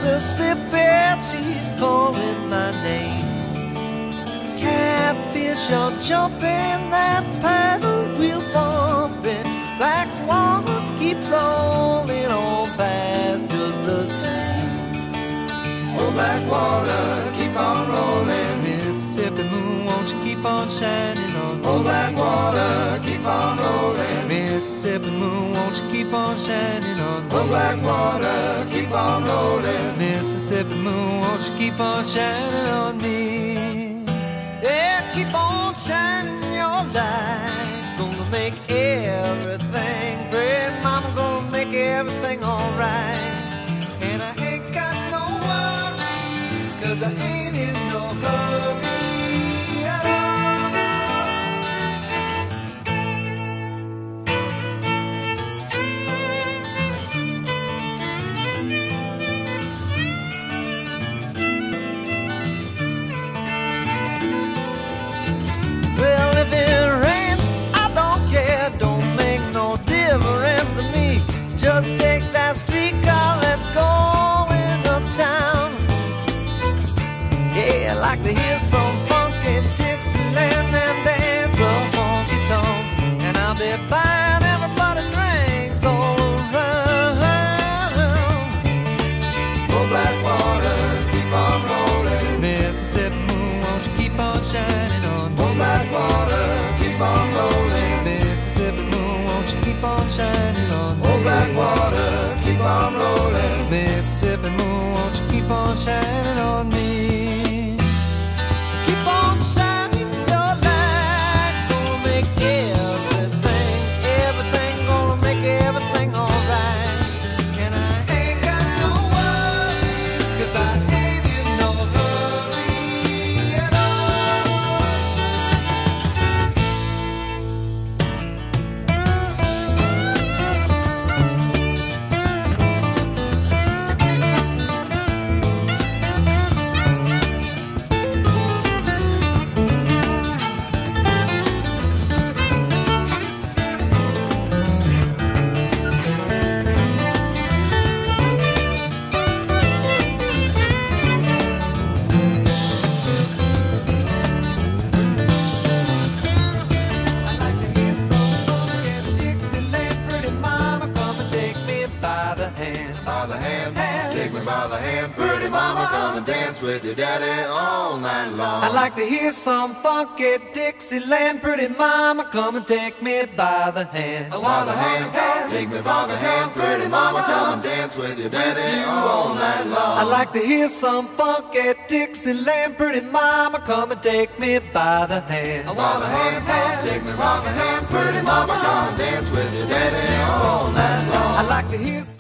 Mississippi, she's calling my name. Catfish are jumping, that paddle wheel bumping. Black water keep rolling on past just the same. Oh, black water, keep on rolling. Mississippi moon, won't you keep on shining on me? Oh, black water, keep on rolling. Mississippi moon, won't you keep on shining on me? Oh, black water, keep on rolling. Mississippi moon, won't you keep on shining on me? Yeah, keep on shining your light. Gonna make everything great. Mama gonna make everything alright. And I ain't got no worries, 'cause I ain't in no hurry at all. Well, if it rains, I don't care. Don't make no difference to me. Just take that streetcar, let's go uptown. Yeah, I like to hear some funky Dixieland and dance a honky tonk. And I'll be buying everybody drinks all around. Oh, black water, keep on rolling. Mississippi moon, won't you keep on shining on me? Oh, black water, keep on rolling. Mississippi moon, won't you keep on shining on me? Oh, black water, keep on rolling. Mississippi moon, won't you keep on shining on me? Keep on shining your light. Gonna make everything, gonna make everything alright. And I ain't got no worries, 'cause I ain't in no hurry at all. Take me by the hand, pretty mama, come and dance with your daddy all night long. I'd like to hear some funky Dixieland. Pretty mama, come and take me by the hand. By the hand, take me by the hand, pretty mama, come and dance with your daddy all night long. I'd like to hear some funky Dixieland. Pretty mama, come and take me by the hand. By the hand, take me by the hand, pretty mama, come and dance with your daddy all night long. I'd like to hear